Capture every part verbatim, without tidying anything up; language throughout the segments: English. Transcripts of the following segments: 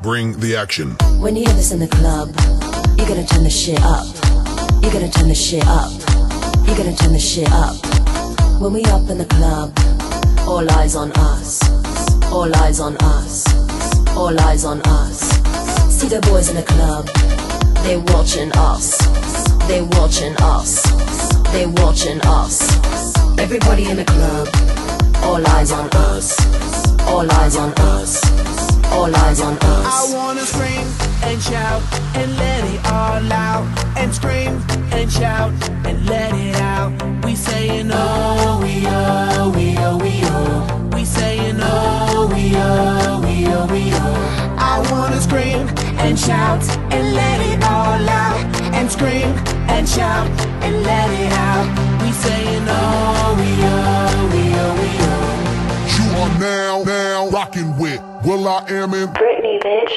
Bring the action. When you hear this in the club, you gotta turn the shit up. You gotta turn the shit up. You gotta turn the shit up. When we up in the club, all eyes on us. All eyes on us. All eyes on us. See the boys in the club, they watching us. They watching us. They watching us. Everybody in the club, all eyes on us. All eyes on us. All eyes on us. I wanna scream and shout and let it all out. And scream and shout and let it out. We saying oh, we oh, we oh, we oh. We saying oh, we oh, we oh, we oh. I wanna scream and shout and let it all out. And scream and shout and let it out. We saying oh, we oh, we oh, we oh. You are now, now rocking with Will I Am in Britney, bitch.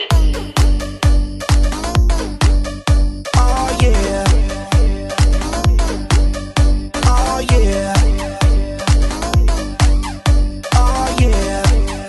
Oh yeah. Oh yeah. Oh yeah.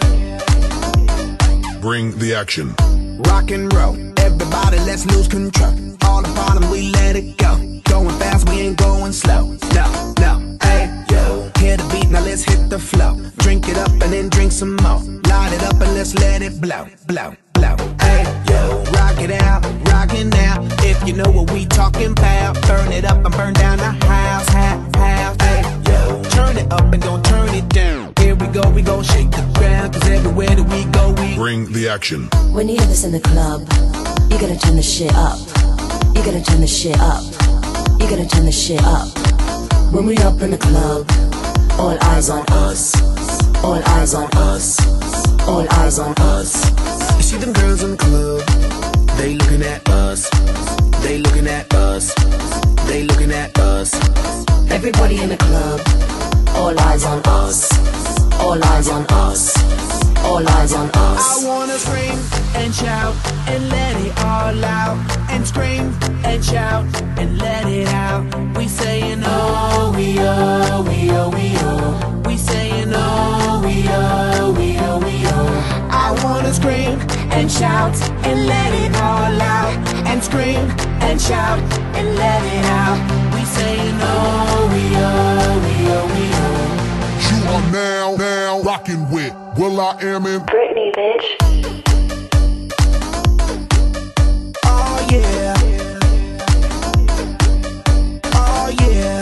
Bring the action. Rock and roll, everybody let's lose control. All the bottom we let it go. Going fast, we ain't going slow. No, no, hey, yo. Hear the beat, now let's hit the flow. Drink it up and then drink some more. Light it up and let's let it blow, blow, blow. Hey, yo. Rock it out, rock it now. If you know what we talking about, burn it up and burn down the house, house, house. Hey, yo. Turn it up and don't turn it down. Here we go, we gon' shake the ground. Cause everywhere that we go, we Bring the action. When you hear this in the club, you gotta turn the shit up. You gotta turn the shit up. You gotta turn the shit up. When we up in the club, all eyes on us. All eyes on us. All eyes on us. You see them girls in the club, they looking at us. They looking at us. They looking at us. Everybody in the club, all eyes on us. All eyes on us. All eyes on us. I wanna scream and shout and let it all out. And scream and shout and let it out. We saying oh, we oh, we oh, we oh. We saying oh, we oh, we oh, we oh. I wanna scream and shout and let it all out. And scream and shout and let it out. We saying oh, we oh, we oh, we oh. You are now, now rocking with Will I Am in Britney, bitch. Oh yeah. Oh yeah.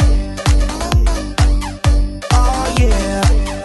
Oh yeah.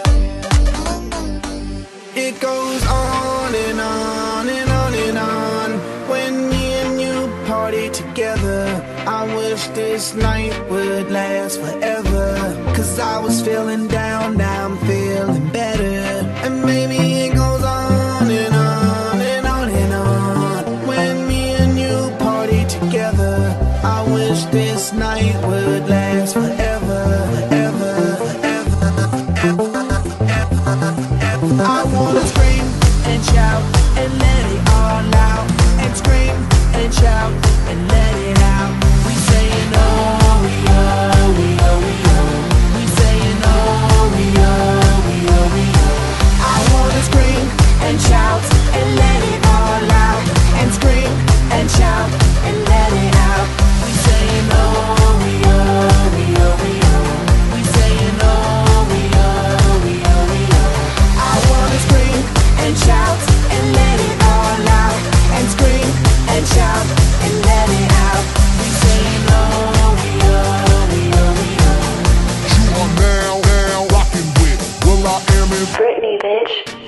It goes on and on and on and on. When me and you party together, I wish this night would last forever. Cause I was feeling down, now I'm feeling better. And maybe it goes on and on and on and on. When me and you party together, I wish this night would last forever, forever, forever, forever, forever. I wanna scream and shout and let it all out. And scream and shout and let it out. We saying oh, we oh, we oh, we oh. We saying oh, we oh, we oh, we oh. I wanna scream and shout and let it all out. And scream and shout and let it out. We saying oh, we oh, we oh, we oh. We saying oh, we oh, we oh, we oh. I wanna scream and shout and let it all out. And scream and shout and let it out. We saying oh, we oh, we oh, we oh. You are now, now rocking with Will I Am in Britney, bitch.